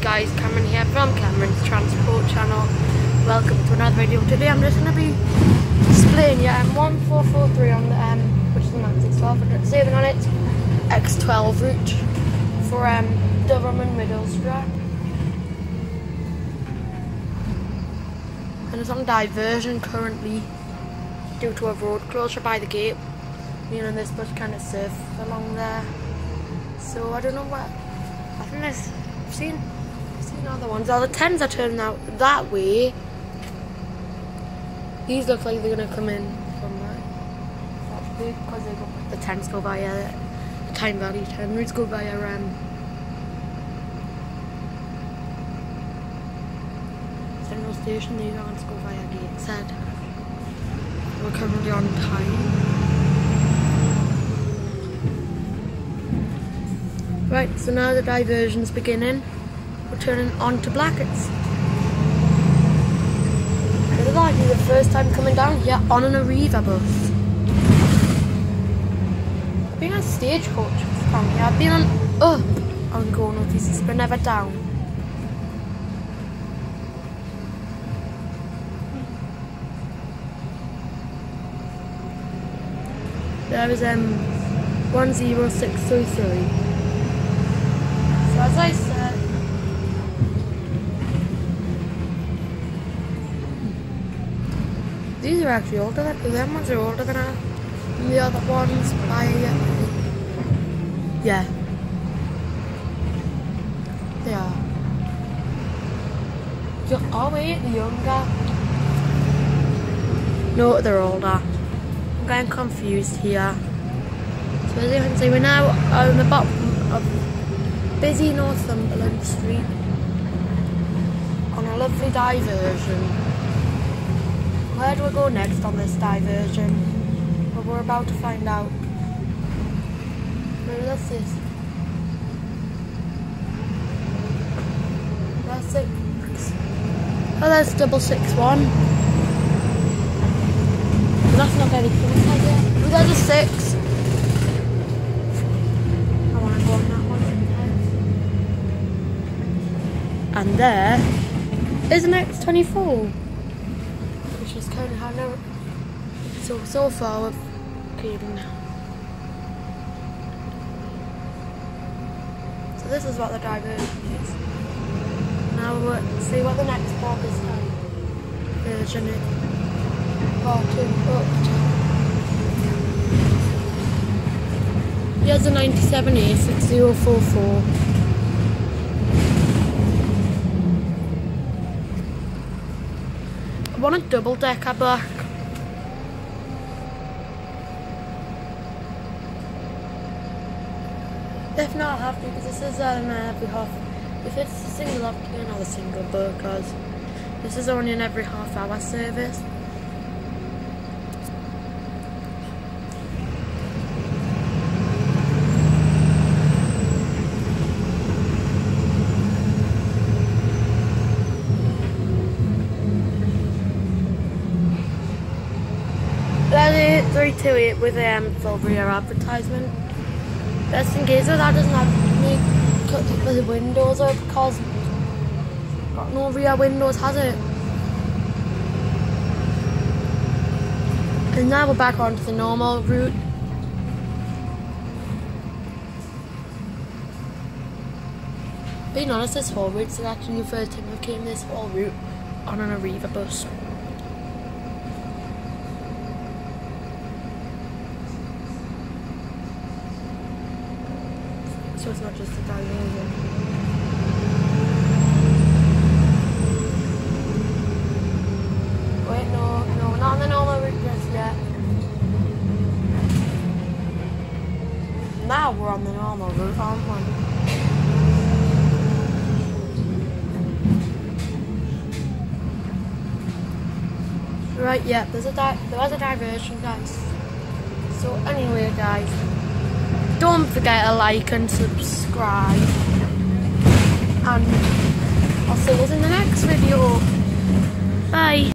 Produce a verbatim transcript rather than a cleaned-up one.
guys, Cameron here from Cameron's Transport channel. Welcome to another video. Today I'm just going to be displaying your M one four four three on the M, which is the Max X twelve, and saving on its X twelve route for um, Durham and Middlesbrough. And it's on diversion currently due to a road closure by the gate. Me and this bus kind of surf along there. So I don't know what. I think there's. I've seen. I've seen other ones. Oh, the tens are turning out that way. These look like they're gonna come in from there. Actually, because they go, the tens go by uh, the Tyne Valley ten routes go by um, Central Station. These ones go via Gateshead. We're currently on time. Right, so now the diversion's beginning. We're turning on to Blackett's. This is likely the first time coming down here on an Arriva bus. I've been on Stagecoach from here. I've been on up on Go Northeast, but never down. There is um one zero six three three. So as I said, these are actually older than, them ones are older than us. And the other ones by, yeah, they are. Oh wait, the younger. No, they're older. I'm getting confused here. So as you can see, we're now on the bottom of busy Northumberland Street on a lovely diversion. Where do we go next on this diversion? Well, we're about to find out. Where is this? That's six. Oh, that's double six one. But that's not very close, I guess. Oh, there's a six. I want to go on that one. And there is an X twenty-four, which is kind of how now. So so far we've came. So this is what the diversion is. Now we'll see what the next part is like. Version is. Part two up. Here's a ninety-seven A six zero four four. I want a double decker back. If not, I'll have to, because this is um, every half. If it's a single, I'll have to do another single, because this is only an every half hour service. three two eight with um, full rear advertisement. Best in case that doesn't have me cut the windows out, because it's got no rear windows, has it? And now we're back onto the normal route. Being honest, this whole route is actually the first time we came this whole route on an Arriva bus. So it's not just a diversion. Wait, no, no, we're not on the normal route just yet. Now we're on the normal route, aren't we? Right, yeah, there's a di there was a diversion, guys. So anyway, guys, don't forget to like and subscribe, and I'll see you in the next video. Bye.